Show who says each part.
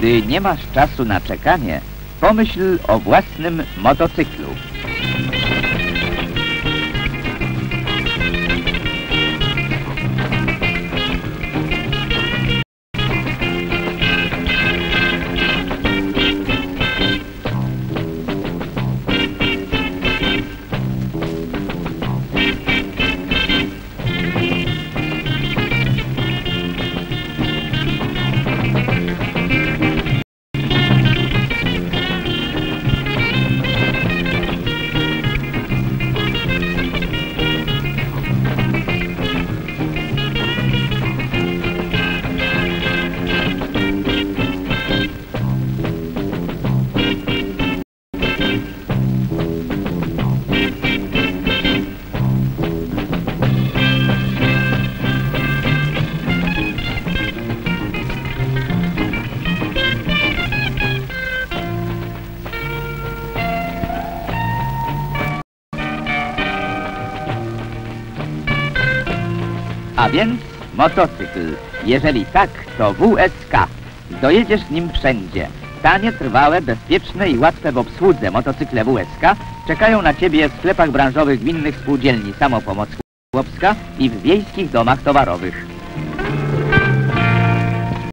Speaker 1: Gdy nie masz czasu na czekanie, pomyśl o własnym motocyklu. A więc motocykl. Jeżeli tak, to WSK. Dojedziesz nim wszędzie. Tanie, trwałe, bezpieczne i łatwe w obsłudze motocykle WSK czekają na Ciebie w sklepach branżowych gminnych spółdzielni Samopomoc Chłopska i w wiejskich domach towarowych.